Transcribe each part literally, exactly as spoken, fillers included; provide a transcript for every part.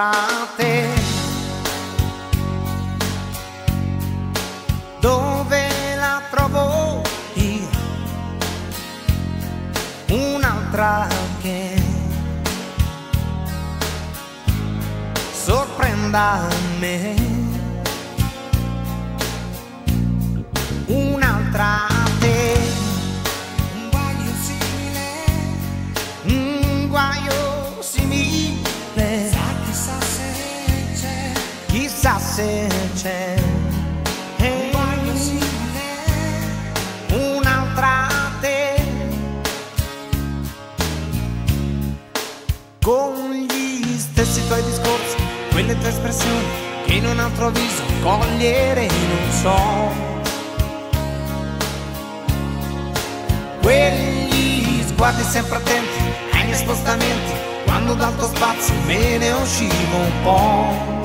te. Dove la trovo io? Un'altra che sorprenda me, un'altra te, un guaio simile, un guaio simile, chissà se c'è, chissà se c'è, un guaio simile, un'altra te, con gli stessi tuoi discorsi, quelle tue espressioni che in un altro viso cogliere non so. Quegli sguardi sempre attenti ai miei spostamenti, quando dal tuo spazio me ne uscivo un po'.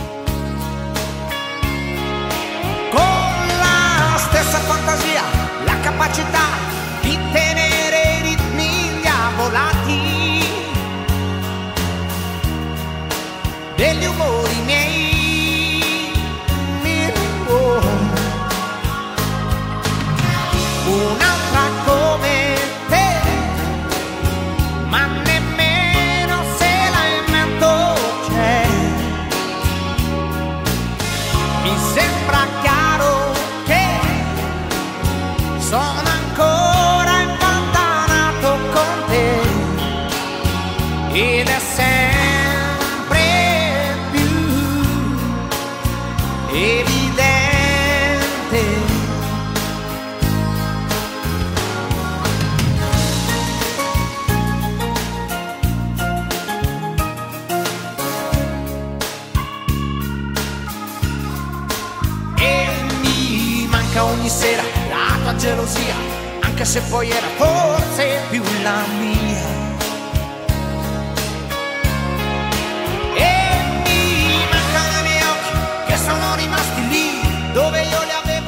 Con la stessa fantasia, la capacità di tenere i ritmi diavolati degli umori miei, oh. Un'altra come te, ma nemmeno se la invento c'è. Mi sembra chiaro che sono ancora impantanato con te, ed è sempre evidente. E mi manca ogni sera la tua gelosia, anche se poi era forse più la mia. Sono rimasti lì dove io li avevo.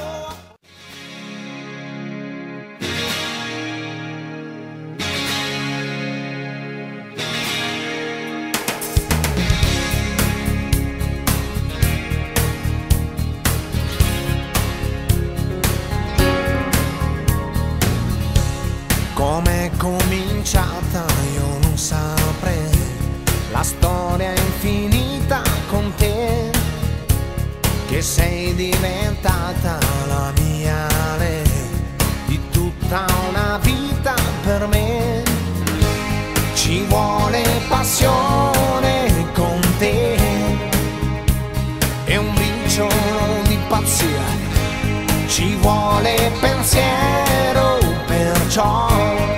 Com'è cominciata io non saprei, la storia è infinita con te, che sei diventata la mia lei di tutta una vita per me. Ci vuole passione con te e un briciolo di pazzia, ci vuole pensiero, perciò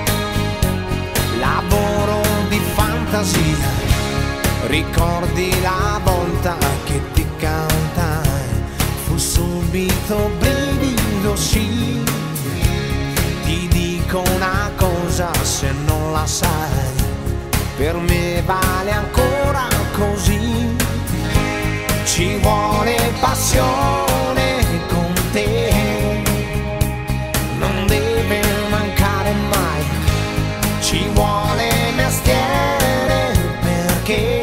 lavoro di fantasia. Ricordi la volta che ti cantai, fu subito brivido, sì. Ti dico una cosa, se non la sai, per me vale ancora così. Ci vuole passione con te, non deve mancare mai. Ci vuole mestiere, perché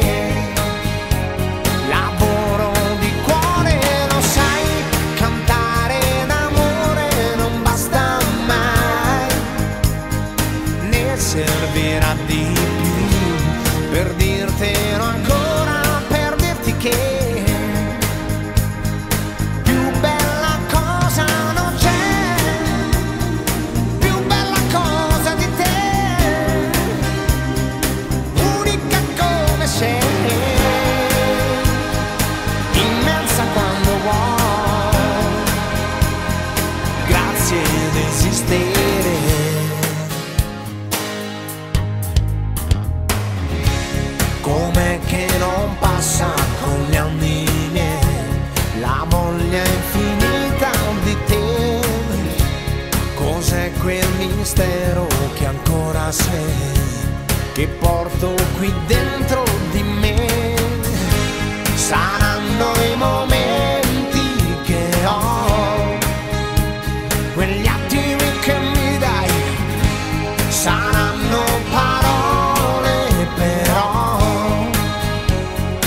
servirà di più per dirtelo ancora, per dirti che più bella cosa non c'è, più bella cosa di te, unica come sei, immensa quando vuoi, grazie ad esistere. Com'è che non passa con gli anni miei la voglia infinita di te? Cos'è quel mistero che ancora sei, che porto qui dentro di me? Saranno i momenti che ho, quegli attimi che mi dai, saranno parole però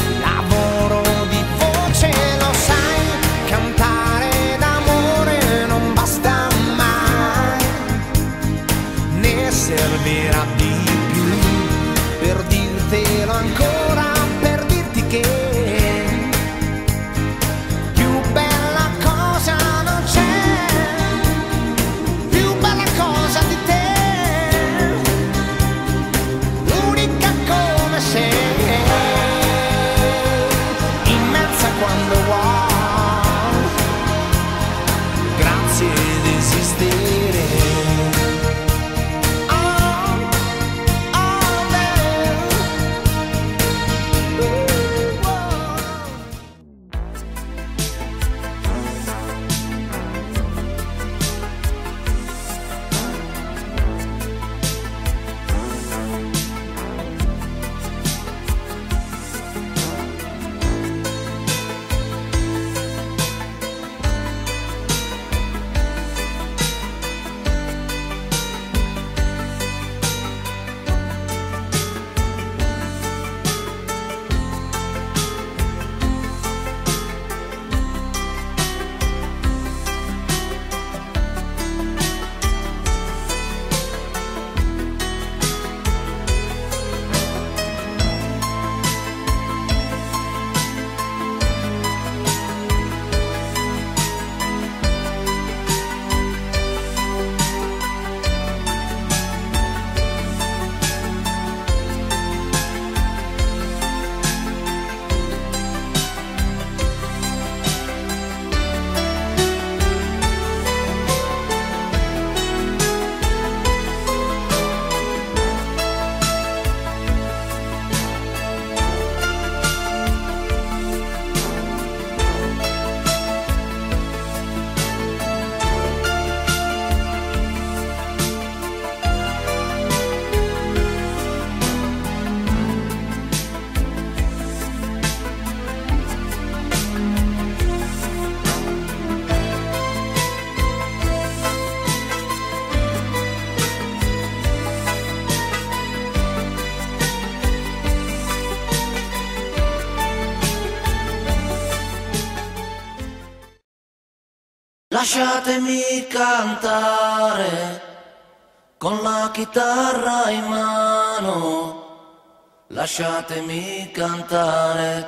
Lasciatemi cantare con la chitarra in mano, lasciatemi cantare,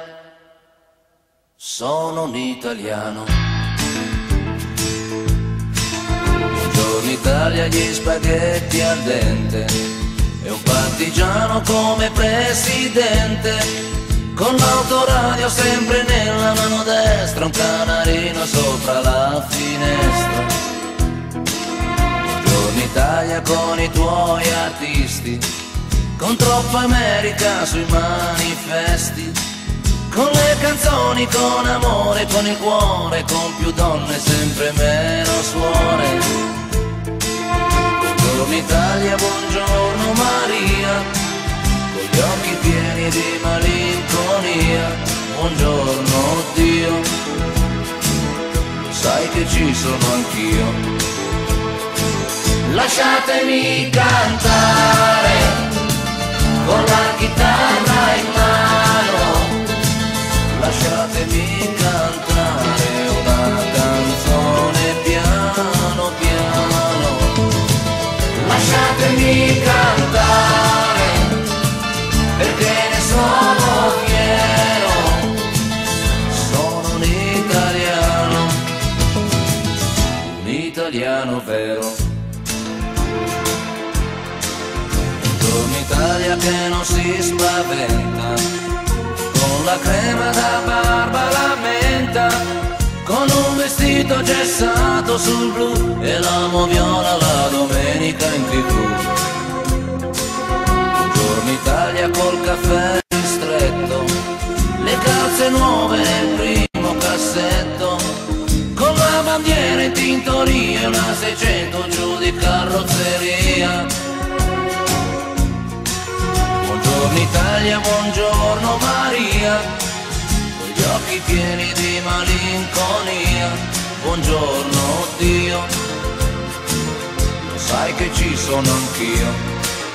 sono un italiano. Buongiorno Italia, gli spaghetti al dente e un partigiano come presidente. Con l'autoradio sempre nella mano destra, un canarino sopra la finestra. Buongiorno Italia con i tuoi artisti, con troppa America sui manifesti, con le canzoni, con amore, con il cuore, con più donne, sempre meno suore. Buongiorno Italia, buongiorno Maria, gli occhi pieni di malinconia, buongiorno Dio, sai che ci sono anch'io. Lasciatemi cantare con la chitarra in mano, lasciatemi cantare una canzone piano piano, lasciatemi cantare perché ne sono fiero, sono un italiano, un italiano vero. Buongiorno Italia che non si spaventa, con la crema da barba la menta, con un vestito gessato sul blu e l'amo viola la domenica in tivù. Italia col caffè ristretto, le calze nuove nel primo cassetto, con la bandiera in tintoria e una seicento giù di carrozzeria. Buongiorno Italia, buongiorno Maria, con gli occhi pieni di malinconia, buongiorno Dio, lo sai che ci sono anch'io.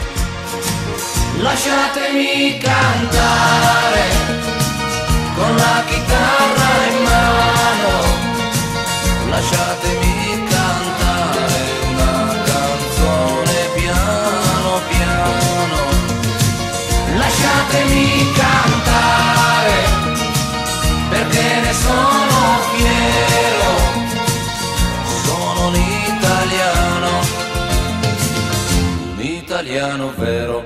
Lasciatemi cantare con la chitarra in mano, lasciatemi cantare una canzone piano piano, lasciatemi cantare perché ne sono fiero, sono un italiano, un italiano vero.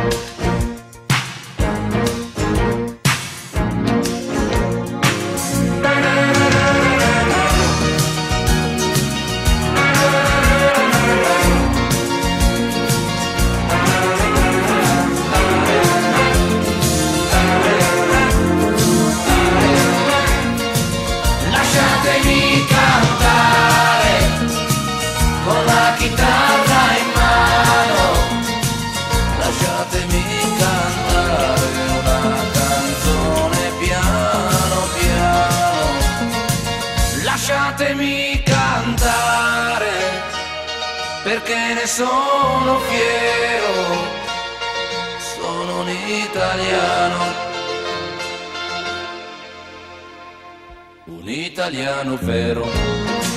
Lasciatemi cantare perché ne sono fiero, sono un italiano, un italiano vero.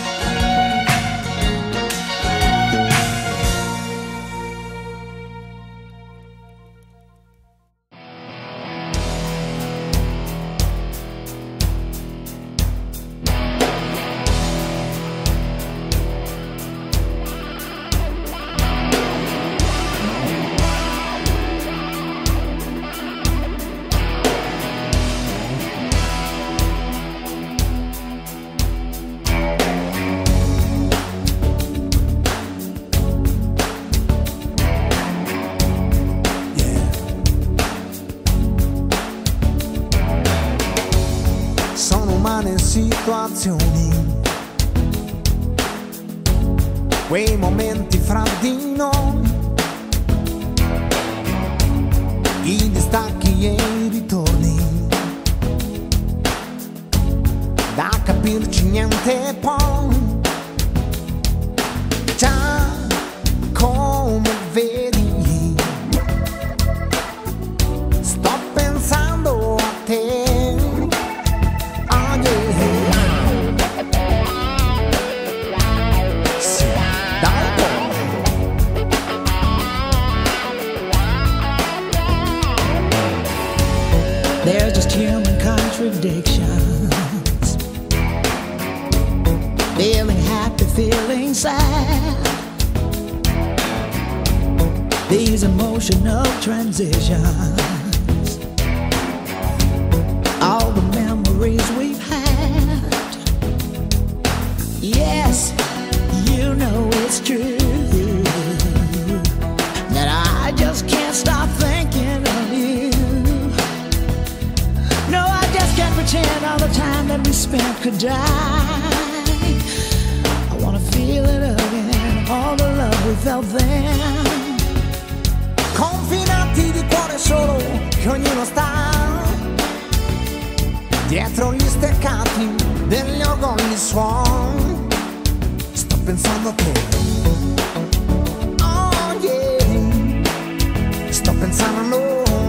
Situazioni, quei momenti fra di noi, i distacchi e i ritorni, da capirci niente poi, già come vedi, sto pensando a te. Oh yeah. feeling happy, feeling sad. These emotional transitions, all the memories we've had. Yes, you know it's true that I just can't stop thinking of you. No, I just can't pretend all the time that we spent could die. I wanna feel it again, all the love we felt then. Confinati di cuore solo, che ognuno sta dietro gli steccati degli orgogli suon. Sto pensando a te, oh yeah, sto pensando a noi.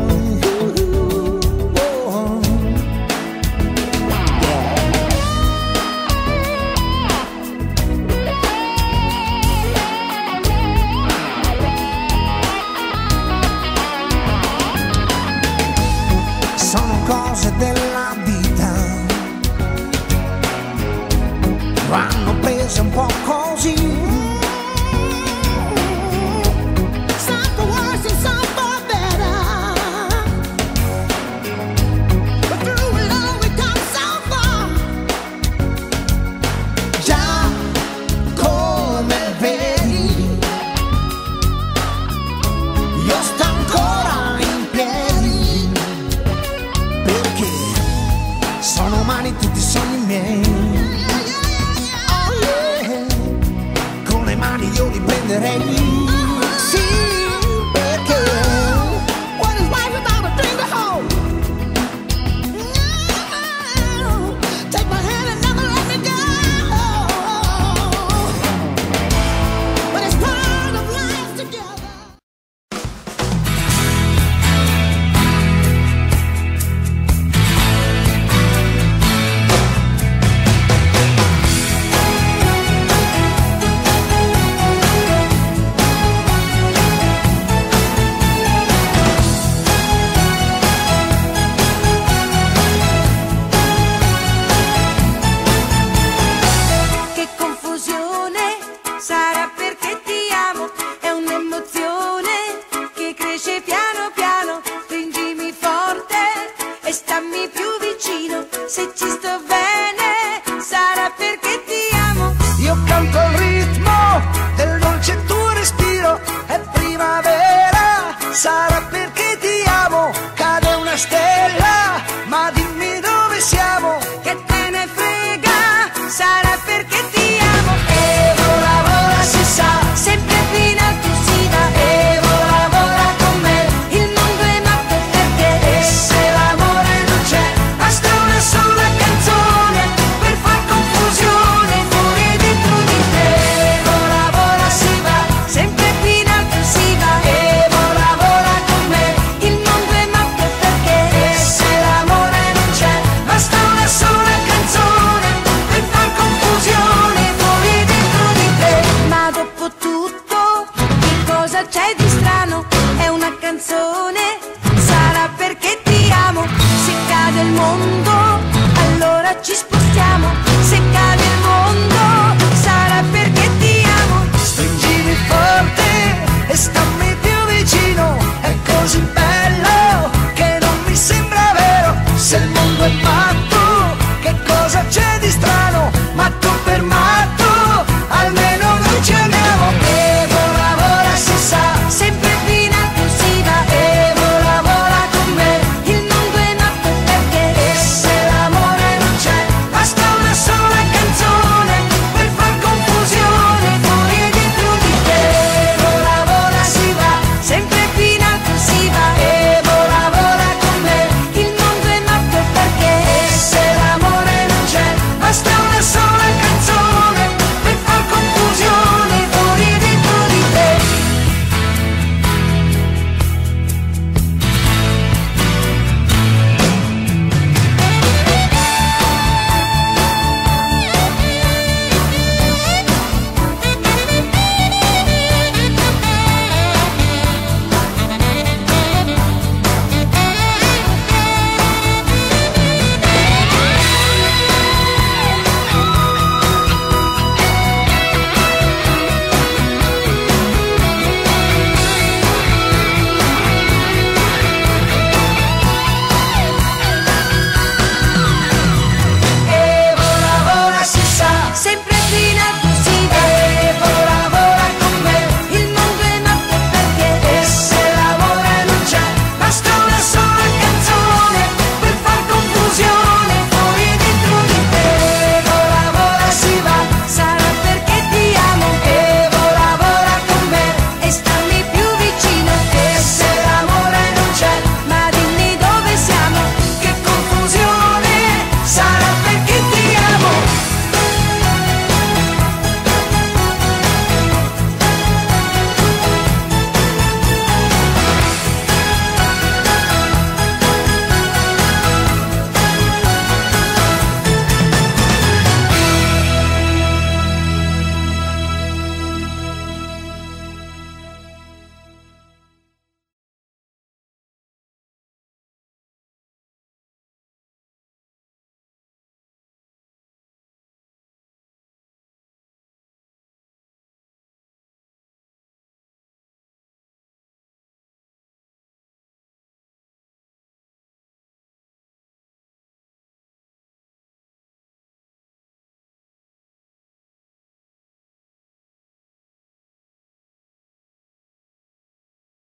Cose della vita vanno prese un po' così. Some for worse and some for better, but through it all we come so far. Già come vedi, io sto ancora in piedi, perché sono umani tutti i sogni miei. Oh yeah, con le mani io li prenderei. Sì, perché what is life without a dream to hold? No, take my hand and never let me go. But it's part of life together. Sarà perché ti amo, è un'emozione che cresce piano piano. Stringimi forte e stammi più vicino. Se ci sto bene, sarà perché